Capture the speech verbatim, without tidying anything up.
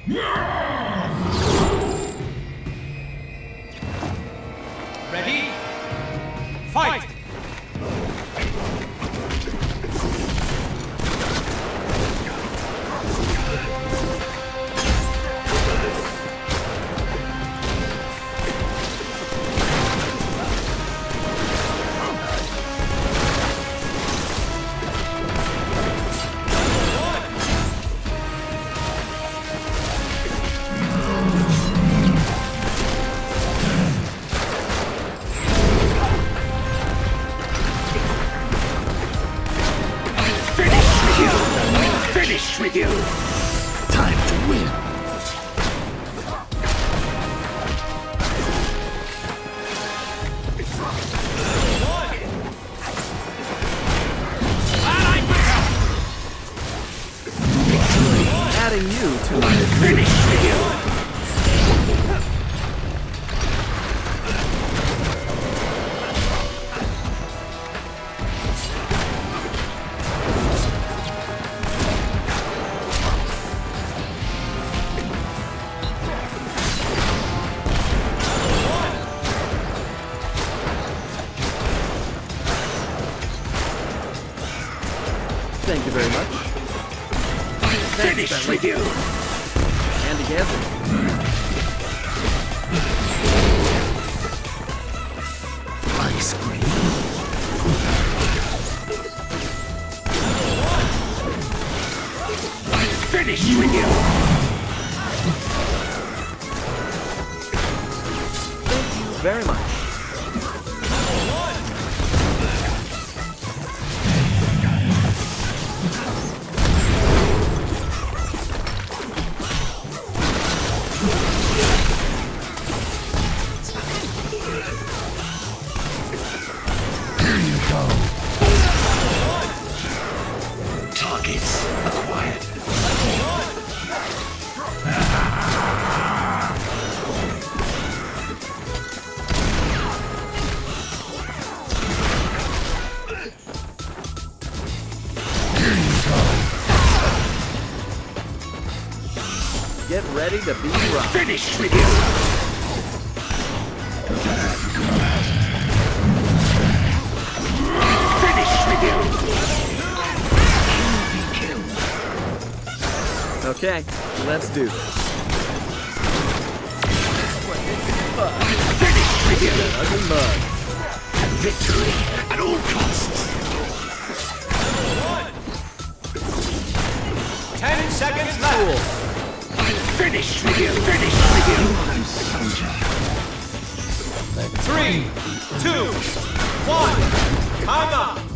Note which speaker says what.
Speaker 1: Ready? Fight!
Speaker 2: Finished with you! Time to win.
Speaker 3: Adding you to my
Speaker 2: Finished with you!
Speaker 3: Thank you very much.
Speaker 2: Finished with you!
Speaker 3: And together.
Speaker 2: Ice cream. Finished with you!
Speaker 3: Thank you very much.
Speaker 2: Targets acquired. Here you go.
Speaker 3: Get ready to be rocked.
Speaker 2: Finished with you. Finished with you.
Speaker 3: Okay, let's do this.
Speaker 2: Finished with you.
Speaker 3: That ugly mug.
Speaker 2: Victory at all costs.
Speaker 1: Ten seconds left!
Speaker 2: Finished with you. Finished with you. Soldier.
Speaker 1: Three, two, one, time up!